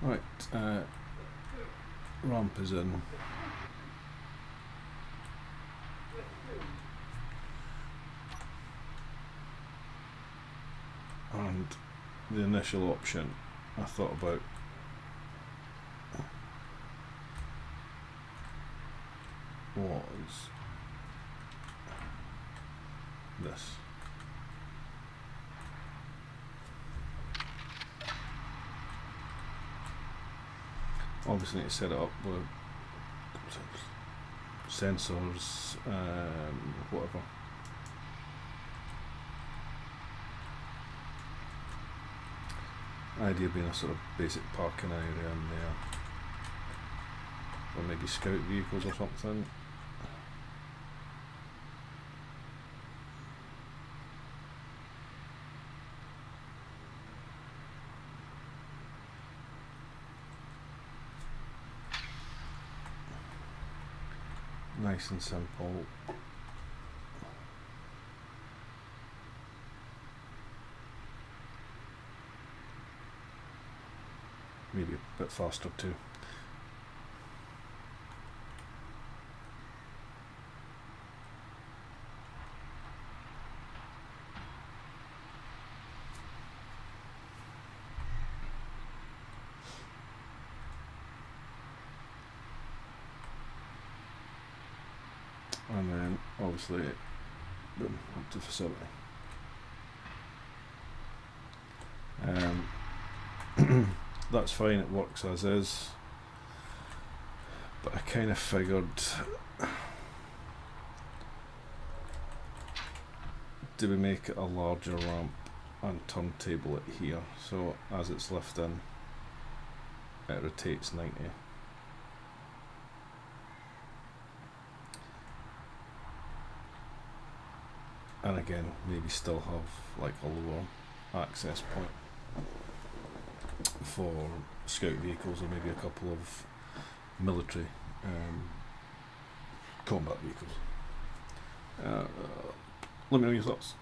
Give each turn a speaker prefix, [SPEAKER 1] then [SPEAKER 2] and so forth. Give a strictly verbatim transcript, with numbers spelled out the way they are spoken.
[SPEAKER 1] Right, uh, ramp is in. And the initial option I thought about was this. Obviously need to set it up with sensors, um, whatever. Idea being a sort of basic parking area in there, or maybe scout vehicles or something. Nice and simple. Maybe a bit faster too. And then obviously, boom, up to facility. Um, that's fine, it works as is, but I kind of figured, do we make it a larger ramp and turntable it here, so as it's lifting it rotates ninety. And again, maybe still have like a lower access point for scout vehicles, or maybe a couple of military um, combat vehicles. Uh, uh, let me know your thoughts.